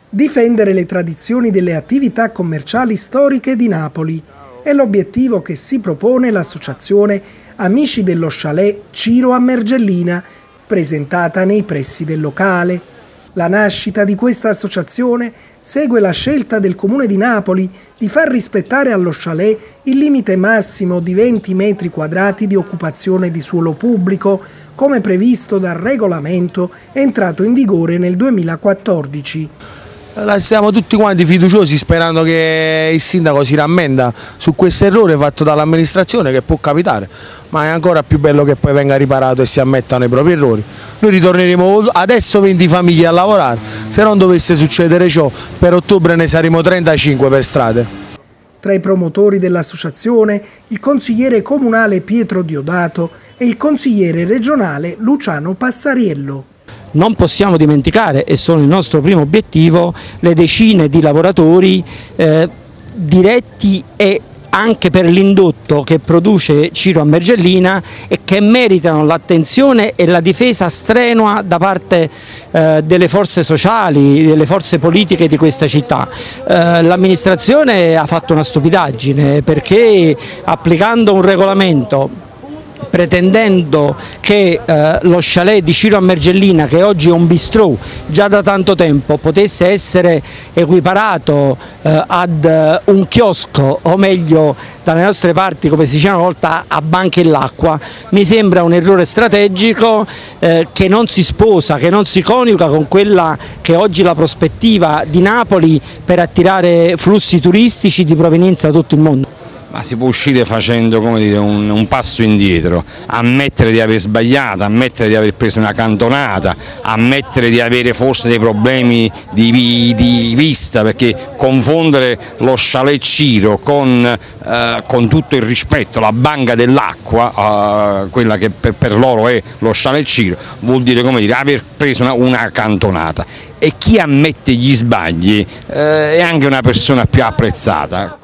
Difendere le tradizioni delle attività commerciali storiche di Napoli è l'obiettivo che si propone l'associazione Amici dello Chalet Ciro a Mergellina, presentata nei pressi del locale. La nascita di questa associazione segue la scelta del Comune di Napoli di far rispettare allo chalet il limite massimo di 20 metri quadrati di occupazione di suolo pubblico, come previsto dal regolamento entrato in vigore nel 2014. Siamo tutti quanti fiduciosi, sperando che il sindaco si rammenda su questo errore fatto dall'amministrazione, che può capitare, ma è ancora più bello che poi venga riparato e si ammettano i propri errori. Noi ritorneremo adesso 20 famiglie a lavorare, se non dovesse succedere ciò per ottobre ne saremo 35 per strade. Tra i promotori dell'associazione il consigliere comunale Pietro Diodato e il consigliere regionale Luciano Passariello. Non possiamo dimenticare, e sono il nostro primo obiettivo, le decine di lavoratori diretti e anche per l'indotto che produce Ciro a Mergellina e che meritano l'attenzione e la difesa strenua da parte delle forze sociali, delle forze politiche di questa città. L'amministrazione ha fatto una stupidaggine, perché applicando un regolamento, pretendendo che lo chalet di Ciro a Mergellina, che oggi è un bistrò già da tanto tempo, potesse essere equiparato ad un chiosco, o meglio dalle nostre parti come si diceva una volta a banche l'acqua, mi sembra un errore strategico che non si sposa, che non si coniuga con quella che oggi è la prospettiva di Napoli per attirare flussi turistici di provenienza da tutto il mondo. Ma si può uscire facendo, come dire, un passo indietro, ammettere di aver sbagliato, ammettere di aver preso una cantonata, ammettere di avere forse dei problemi di vista, perché confondere lo chalet Ciro con tutto il rispetto, la banca dell'acqua, quella che per loro è lo chalet Ciro, vuol dire, come dire, aver preso una cantonata. E chi ammette gli sbagli è anche una persona più apprezzata.